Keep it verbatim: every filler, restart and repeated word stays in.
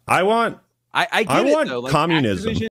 I want I, I get I it, want though. Like, communism. Activision